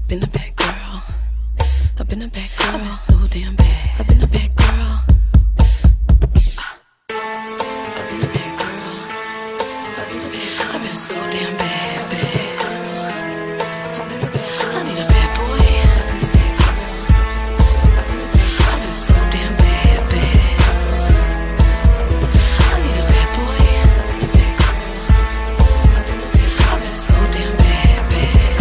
been a bad girl. I've been a bad girl. I've been so damn bad. I've been a bad girl. I've been a bad girl. I've been so damn bad, bad. I need a bad boy. I've been so damn bad, bad. I need a bad boy. I've been so damn bad, bad.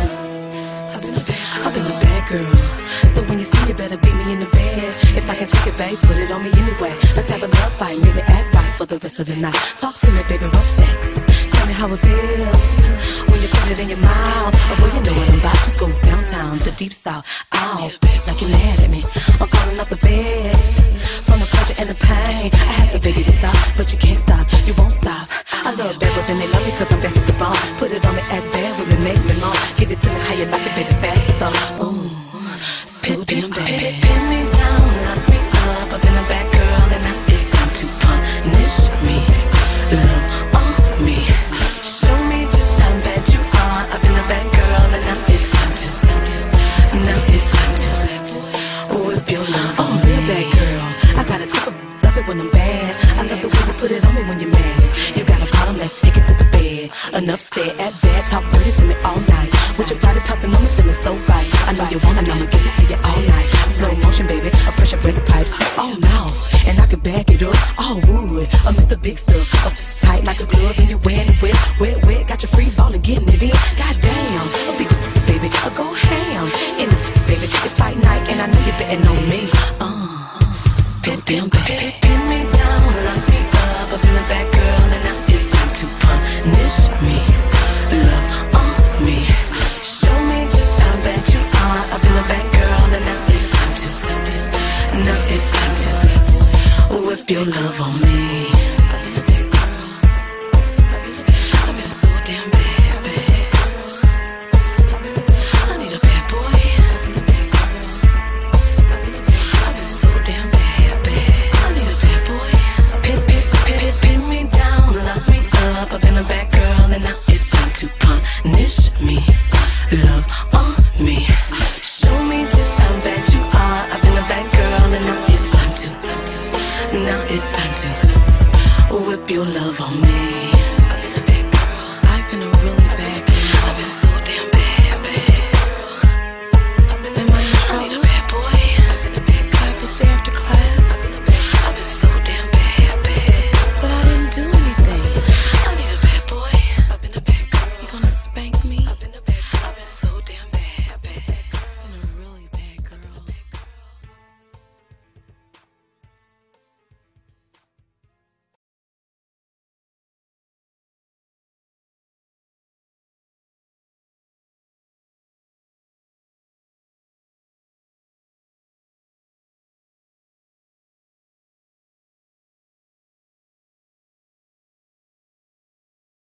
I've been a bad girl. So when you see me, better beat me in the bed. If I can take it, babe, put it on me anyway. Let's have a love fight, make me act right for the rest of the night. Talk to me, baby, rough sex. Tell me how it feels when you put it in your mouth. Oh, boy, you know what I'm about. Just go downtown, the deep south. Ow, like you're mad at me. I'm falling off the bed from the pressure and the pain. I have to beg you to stop, but you can't stop. You won't stop. I love bad boys and they love me cause I'm bad with the bone. Put it on me, act bad with me, make me long. Give it to me how you like it, baby, fast so. Ooh. So damn bad. Pin me down, lock me up. I've been a bad girl and now it's time to punish me. Love on me. Show me just how bad you are. I've been a bad girl and now it's time to. Now it's time to whip your love on me. Bad girl, I got a tip of love it when I'm bad. I love the way you put it on me when you're mad. You got a problem, let's take it to the bed. Enough said, at bad, talk dirty to me all night. With your body tossing on me, feeling so right. I know you want it, I'ma give it to you all night. Slow motion, baby, a pressure break pipes. All mouth, and I can back it up. All wood, Mr. Big Stuff. Tight like a glove, and you're wearing it wet, wet, wet. Got your free ball and getting it in. Goddamn, a big baby, go ham. In this baby, it's fight night, and I know you're betting on me. So damn bad. Pin me down, lock me up. I've been a bad girl, and now it's time to punish me. Love on me. Show me just how bad you are. I've been a bad girl, and now it's time to. Now it's time to whip your love on me.